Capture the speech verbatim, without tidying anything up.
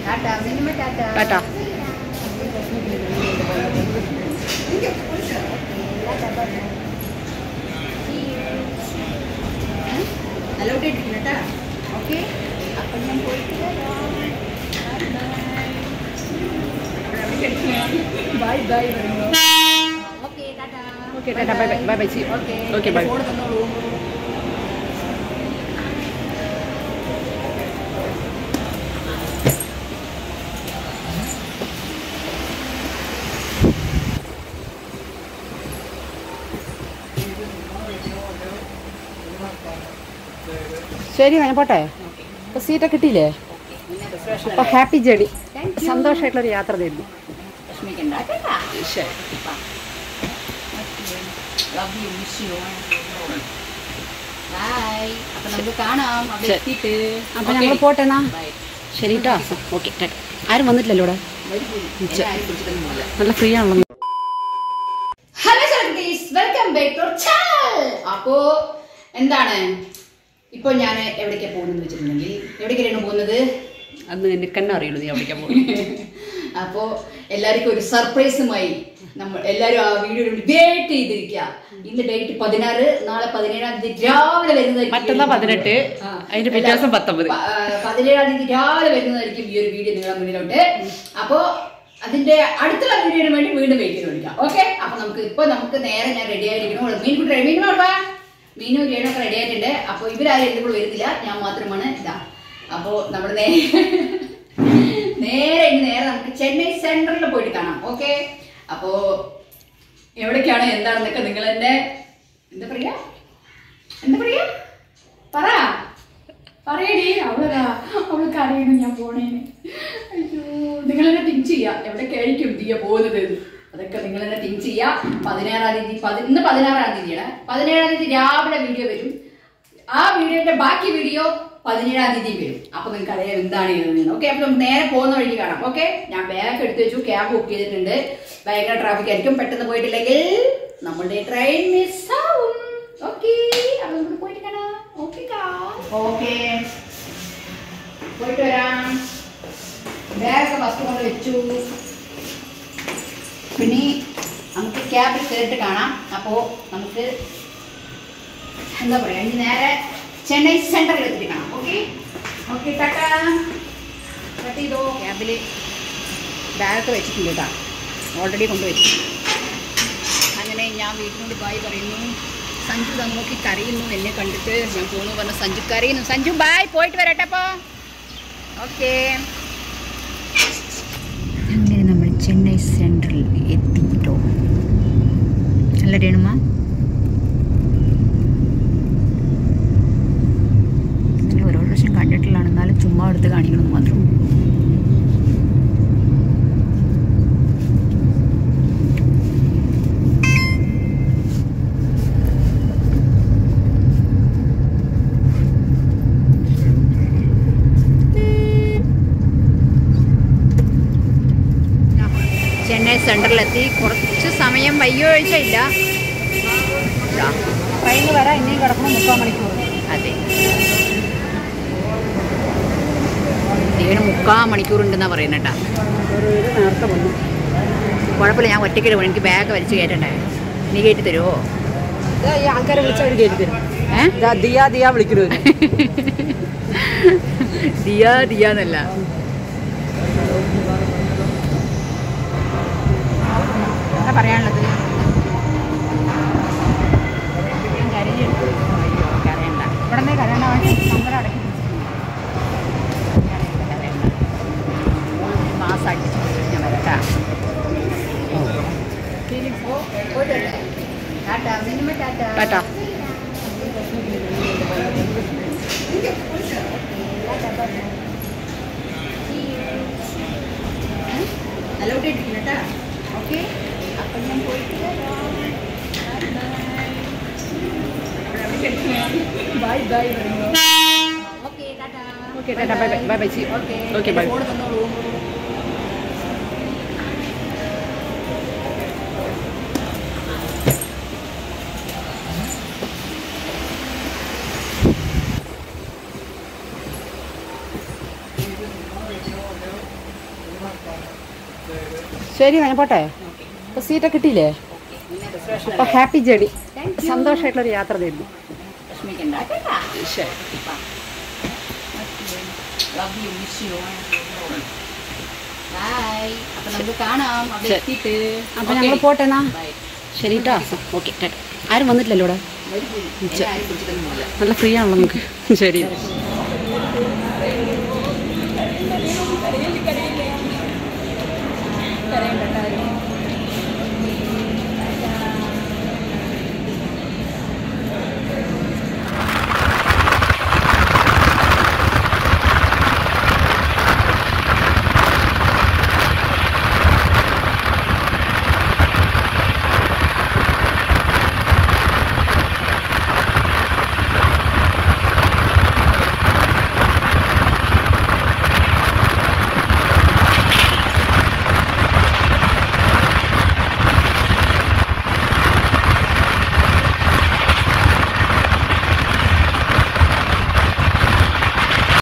Tata. Allot ഇട്ടിട്ടില്ല കേട്ടാ. Okay, അപ്പം ഞാൻ പോയിട്ട് ബൈ ബൈ വരുന്നു. Okay tata. Okay tata. Bye bye. Bye bye. Okay okay bye. Phone തന്നോളൂ. ശരി, ഞാൻ പോട്ടെ. അപ്പോൾ സീറ്റൊക്കെ കിട്ടിയില്ലേ? അപ്പോൾ ഹാപ്പി ജേർണി, സന്തോഷമായിട്ടുള്ളൊരു യാത്ര തരുന്നു. ശരി. അപ്പോൾ ഞങ്ങൾ പോട്ടെ എന്നാ. ശരി കേട്ടോ. ഓക്കെ. ആരും വന്നിട്ടില്ലല്ലോ ഇവിടെ? നല്ല ഫ്രീ ആണല്ലോ. Hello celebrities, welcome back to channel. അപ്പോ എന്താണ് ഇപ്പോൾ ഞാൻ എവിടേക്കാണ് പോകുന്നത് വെച്ചിട്ടുണ്ടെങ്കിൽ, എവിടേക്കാണ് പോകുന്നത് അന്ന് എനിക്കെന്നെ അറിയുള്ളൂ നീ എവിടേക്കാണ് പോകുന്നത്. അപ്പോൾ എല്ലാവർക്കും ഒരു സർപ്രൈസുമായി നമ്മൾ എല്ലാവരും ആ വീഡിയോ വെയിറ്റ് ചെയ്തിരിക്കുക. ഇന്ന് ഡേറ്റ് പതിനാറ്, നാളെ പതിനേഴാം തീയതി രാവിലെ വരുന്നതായിരിക്കും. മറ്റന്നാ പതിനെട്ട്, അതിന്റെ പിറ്റേ ദിവസം പത്തൊമ്പത്. പതിനേഴാം തീയതി രാവിലെ വരുന്നതായിരിക്കും ഈ ഒരു വീഡിയോ നിങ്ങളുടെ മുന്നിലോട്ട്. അപ്പോൾ അതിന്റെ അടുത്തുള്ള വീഡിയോന് വേണ്ടി വീണ്ടും വെയിറ്റ് ചെയ്ത് വിളിക്കാം. ഓക്കെ, അപ്പൊ നമുക്ക് ഇപ്പൊ നമുക്ക് നേരെ ഞാൻ റെഡി ആയിരിക്കണം. മീൻ കുട്ടി മീൻ വേണ്ടാ, മീനും രേണൊക്കെ റെഡി ആയിട്ടുണ്ട്. അപ്പൊ ഇവരാരും എന്തെങ്കിലും വരുന്നില്ല, ഞാൻ മാത്രമാണ്. ഇതാ, അപ്പോ നമ്മൾ നേരെ നേരെ ഇനി നേരെ നമുക്ക് ചെന്നൈ സെൻട്രലിൽ പോയിട്ട് കാണാം. ഓക്കെ, അപ്പോ എവിടേക്കാണ് എന്താണെന്നൊക്കെ നിങ്ങൾ എന്നെ എന്താ പറയാ എന്താ പറയാ പറ പറയണേ. അവളാ അവൾക്ക് അറിയണം ഞാൻ പോണേന്. അയ്യോ, നിങ്ങളെന്നെ തിങ്ക് ചെയ്യാ എവിടേക്കായിരിക്കും ദിയ പോകുന്നത്. അതൊക്കെ നിങ്ങൾ തന്നെ തിങ്ക് ചെയ്യാ. പതിനാറാം തീയതി പതി ഇന്ന് പതിനാറാം തീയതിയാണ്. പതിനേഴാം തീയതി രാവിലെ വീഡിയോ വരും. ആ വീഡിയോന്റെ ബാക്കി വീഡിയോ പതിനേഴാം തീയതി വരും. അപ്പൊ നിങ്ങൾക്ക് അറിയാം എന്താണ് ചെയ്യുന്നത്. ഓക്കെ, അപ്പൊ നമുക്ക് നേരെ പോകുന്ന വഴിക്ക് കാണാം. ഓക്കെ, ഞാൻ ബാഗ് എടുത്ത് വെച്ചു, ക്യാബ് ബുക്ക് ചെയ്തിട്ടുണ്ട്. ഭയങ്കര ട്രാഫിക് ആയിരിക്കും, പെട്ടെന്ന് പോയിട്ടില്ലെങ്കിൽ നമ്മളുടെ ട്രെയിൻ മിസ് ആവും. ഓക്കെ, അപ്പൊ നമുക്ക് പോയിട്ട് കാണാം. ഓക്കെ ഓക്കെ, പോയിട്ട് വരാം. ബാഗൊക്കെ ഫസ്റ്റ് കൊണ്ട് വെച്ചു. പിന്നെ നമുക്ക് ക്യാബിൽ കയറിയിട്ട് കാണാം. അപ്പോൾ നമുക്ക് എന്താ പറയുക, ഇനി നേരെ ചെന്നൈ സെൻട്രലിൽ എത്തിയിട്ട് കാണാം. Okay okay Tata. കട്ട് ചെയ്തോ. ക്യാബിൽ ബാഗൊക്കെ വെച്ചിട്ടുണ്ട് കേട്ടോ, ഓൾറെഡി കൊണ്ടുവച്ചു. അങ്ങനെ ഞാൻ വീട്ടിനോട് ബായ് പറയുന്നു. സഞ്ജു തന്നെ നോക്കി കരയുന്നു എന്നെ കണ്ടിട്ട്. ഞാൻ പോണു പറഞ്ഞ സഞ്ജു കരയുന്നു. സഞ്ജു ബായ്, പോയിട്ട് വരട്ടെ അപ്പോൾ. ഓക്കെ, അങ്ങനെ നമ്മൾ ചെന്നൈ സെൻട്രൽ എത്തിട്ടോ. അല്ല രേണുമ? അങ്ങനെ ഓരോ പ്രാവശ്യം കണ്ടിട്ടുള്ളതാണ്, എന്നാലും ചുമ്മാ എടുത്ത് കാണിക്കണമെന്ന് മാത്രം. ചെന്നൈ സെൻട്രലിലെത്തി. കുറച്ച് സമയം വയ്യോ ഒഴിച്ചില്ല. ട്രെയിന് വരാൻ ഇനിയും കിടക്കണം മുക്കാൽ മണിക്കൂർ. അതെ, ഏഴ് മുക്കാൽ മണിക്കൂറുണ്ടെന്നാണ് പറയുന്നത് കേട്ടോ. നേരത്തെ വന്നു. കുഴപ്പമില്ല, ഞാൻ ഒറ്റയ്ക്ക് ഇടും. എനിക്ക് ബാഗ് വലിച്ച് കയറ്റണ്ടേ. നീ കയറ്റി തരുമോ? ഈ ആൾക്കാരെ വിളിച്ചവർ കയറ്റി തരും. ഏഹ് ദിയ ദിയ വിളിക്കണു. ദിയ ദിയ എന്നല്ല. എന്താ പറയാനുള്ളത്? കരയെടുത്തു. അയ്യോ, കരയണ്ട. ഇവിടെ നിന്ന് കരയണ്ട. നമ്പർ അടക്കി മാസം അടിച്ചു ഞാൻ വരട്ടാ. ടാറ്റാ. അലോട്ട് ഇട്ടിട്ടില്ല കേട്ടാ. ഓക്കെ, അപ്പം ഞാൻ പോയിട്ട് ബൈ ബൈ വരുന്നു. Okay tata. Okay tata. Bye bye. Bye bye. Okay bye. Phone തന്നോളൂ. ശരി ഞാൻ പോട്ടെ. അപ്പോൾ സീറ്റൊക്കെ കിട്ടിയില്ലേ? അപ്പോൾ ഹാപ്പി ജേണി, സന്തോഷമായിട്ടുള്ളൊരു യാത്ര തരുന്നു. ശരി. അപ്പോൾ ഞങ്ങൾ പോട്ടെ എന്നാ. ശരി കേട്ടോ. ഓക്കെ. ആരും വന്നിട്ടില്ലല്ലോ ഇവിടെ? നല്ല ഫ്രീ ആണല്ലോ നമുക്ക്. ശരി.